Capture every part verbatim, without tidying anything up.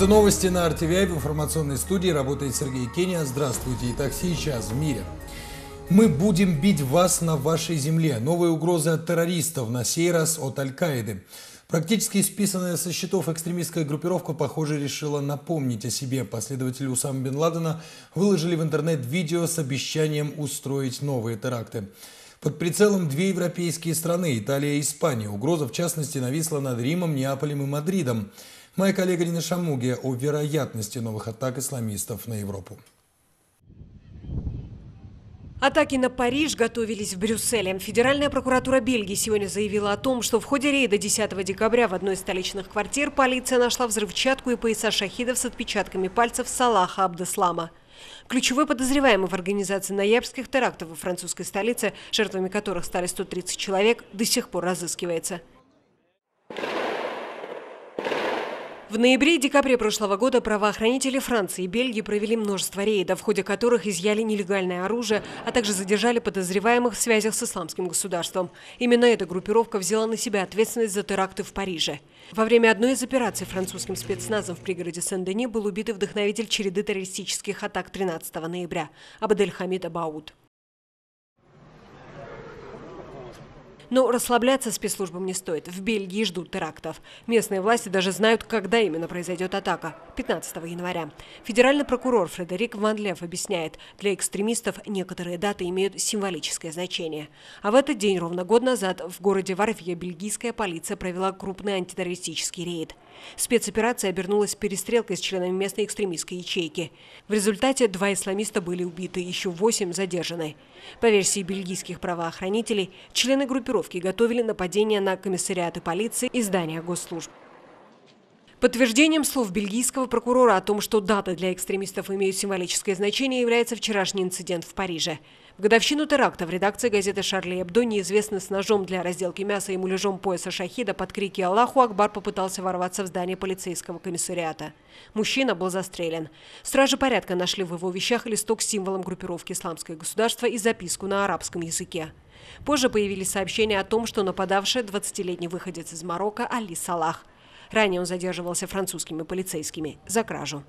Это новости на эр тэ вэ. В информационной студии работает Сергей Кения. Здравствуйте. Итак, сейчас в мире. Мы будем бить вас на вашей земле. Новые угрозы от террористов, на сей раз от Аль-Каиды. Практически списанная со счетов экстремистская группировка, похоже, решила напомнить о себе. Последователи Усамы бен Ладена выложили в интернет видео с обещанием устроить новые теракты. Под прицелом две европейские страны – Италия и Испания. Угроза, в частности, нависла над Римом, Неаполем и Мадридом. Моя коллега Нина Шамугия о вероятности новых атак исламистов на Европу. Атаки на Париж готовились в Брюсселе. Федеральная прокуратура Бельгии сегодня заявила о том, что в ходе рейда десятого декабря в одной из столичных квартир полиция нашла взрывчатку и пояса шахидов с отпечатками пальцев Салаха Абдеслама. Ключевой подозреваемый в организации ноябрьских терактов во французской столице, жертвами которых стали сто тридцать человек, до сих пор разыскивается. В ноябре и декабре прошлого года правоохранители Франции и Бельгии провели множество рейдов, в ходе которых изъяли нелегальное оружие, а также задержали подозреваемых в связях с исламским государством. Именно эта группировка взяла на себя ответственность за теракты в Париже. Во время одной из операций французским спецназом в пригороде Сен-Дени был убит вдохновитель череды террористических атак тринадцатого ноября Абдель-Хамид Абауд. Но расслабляться спецслужбам не стоит. В Бельгии ждут терактов. Местные власти даже знают, когда именно произойдет атака – пятнадцатого января. Федеральный прокурор Фредерик Ван Лев объясняет, для экстремистов некоторые даты имеют символическое значение. А в этот день, ровно год назад, в городе Варвье бельгийская полиция провела крупный антитеррористический рейд. Спецоперация обернулась перестрелкой с членами местной экстремистской ячейки. В результате два исламиста были убиты, еще восемь задержаны. По версии бельгийских правоохранителей, члены группировки готовили нападение на комиссариаты полиции и здания госслужб. Подтверждением слов бельгийского прокурора о том, что даты для экстремистов имеют символическое значение, является вчерашний инцидент в Париже. В годовщину теракта в редакции газеты «Шарли Эбдо» неизвестный с ножом для разделки мяса и муляжом пояса шахида под крики «Аллаху Акбар» попытался ворваться в здание полицейского комиссариата. Мужчина был застрелен. Стражи порядка нашли в его вещах листок с символом группировки «Исламское государство» и записку на арабском языке. Позже появились сообщения о том, что нападавший двадцатилетний выходец из Марокко Али Салах. Ранее он задерживался французскими полицейскими за кражу.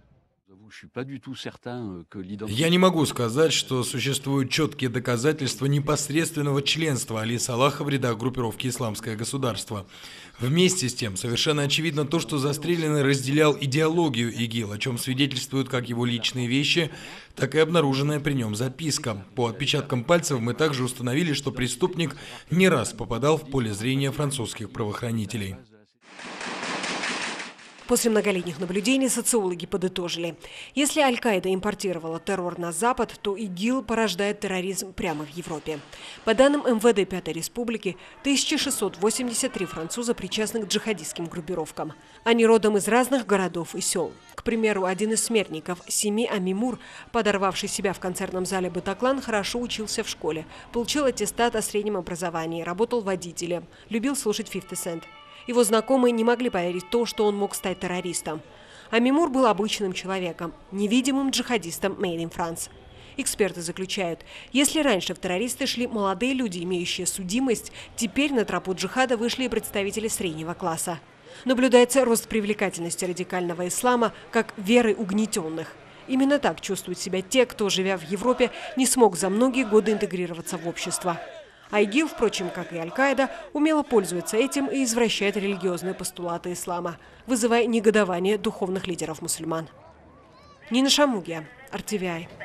Я не могу сказать, что существуют четкие доказательства непосредственного членства Али Салаха в рядах группировки «Исламское государство». Вместе с тем, совершенно очевидно то, что застреленный разделял идеологию ИГИЛ, о чем свидетельствуют как его личные вещи, так и обнаруженная при нем записка. По отпечаткам пальцев мы также установили, что преступник не раз попадал в поле зрения французских правоохранителей. После многолетних наблюдений социологи подытожили. Если Аль-Каида импортировала террор на Запад, то ИГИЛ порождает терроризм прямо в Европе. По данным эм вэ дэ Пятой Республики, тысяча шестьсот восемьдесят три француза причастны к джихадистским группировкам. Они родом из разных городов и сел. К примеру, один из смертников, Сими Амимур, подорвавший себя в концертном зале Батаклан, хорошо учился в школе, получил аттестат о среднем образовании, работал водителем, любил слушать фифти сент. Его знакомые не могли поверить в то, что он мог стать террористом. Амимур был обычным человеком, невидимым джихадистом made in France. Эксперты заключают, если раньше в террористы шли молодые люди, имеющие судимость, теперь на тропу джихада вышли и представители среднего класса. Наблюдается рост привлекательности радикального ислама как веры угнетенных. Именно так чувствуют себя те, кто, живя в Европе, не смог за многие годы интегрироваться в общество. А ИГИЛ, впрочем, как и Аль-Каида, умело пользуется этим и извращает религиозные постулаты ислама, вызывая негодование духовных лидеров мусульман. Нина Шамугия, эр тэ вэ ай.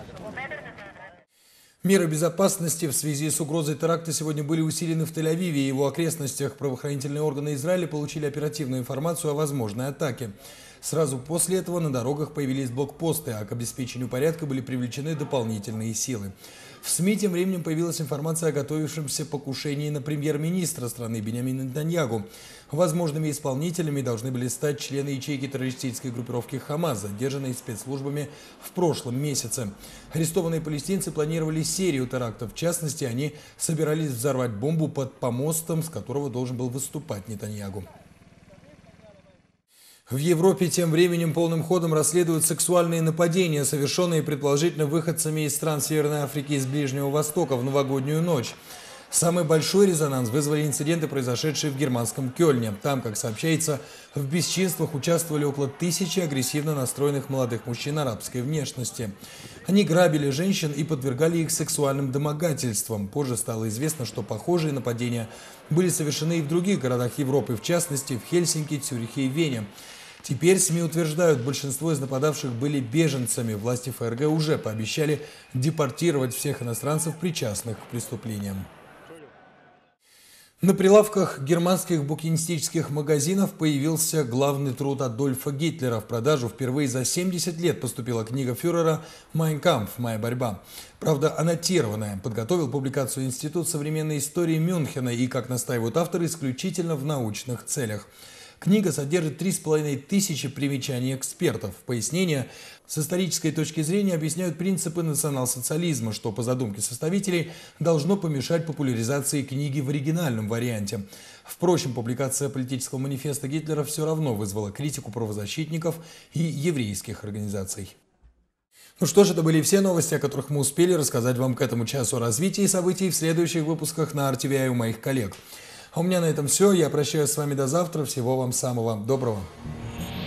Меры безопасности в связи с угрозой теракта сегодня были усилены в Тель-Авиве и его окрестностях. Правоохранительные органы Израиля получили оперативную информацию о возможной атаке. Сразу после этого на дорогах появились блокпосты, а к обеспечению порядка были привлечены дополнительные силы. В СМИ тем временем появилась информация о готовившемся покушении на премьер-министра страны Биньямина Нетаньяху. Возможными исполнителями должны были стать члены ячейки террористической группировки «Хамас», задержанные спецслужбами в прошлом месяце. Арестованные палестинцы планировали серию терактов. В частности, они собирались взорвать бомбу под помостом, с которого должен был выступать Нетаньяху. В Европе тем временем полным ходом расследуют сексуальные нападения, совершенные предположительно выходцами из стран Северной Африки и из Ближнего Востока в новогоднюю ночь. Самый большой резонанс вызвали инциденты, произошедшие в германском Кёльне. Там, как сообщается, в бесчинствах участвовали около тысячи агрессивно настроенных молодых мужчин арабской внешности. Они грабили женщин и подвергали их сексуальным домогательствам. Позже стало известно, что похожие нападения были совершены и в других городах Европы, в частности в Хельсинки, Цюрихе и Вене. Теперь СМИ утверждают, большинство из нападавших были беженцами. Власти ФРГ уже пообещали депортировать всех иностранцев, причастных к преступлениям. На прилавках германских букинистических магазинов появился главный труд Адольфа Гитлера. В продажу впервые за семьдесят лет поступила книга фюрера «Майн кампф. Моя борьба». Правда, аннотированная. Подготовил публикацию Институт современной истории Мюнхена и, как настаивают авторы, исключительно в научных целях. Книга содержит три с половиной тысячи примечаний экспертов. Пояснения с исторической точки зрения объясняют принципы национал-социализма, что по задумке составителей должно помешать популяризации книги в оригинальном варианте. Впрочем, публикация политического манифеста Гитлера все равно вызвала критику правозащитников и еврейских организаций. Ну что ж, это были все новости, о которых мы успели рассказать вам к этому часу. О развитии событий в следующих выпусках на ар ти ви ай у моих коллег. А у меня на этом все. Я прощаюсь с вами до завтра. Всего вам самого доброго.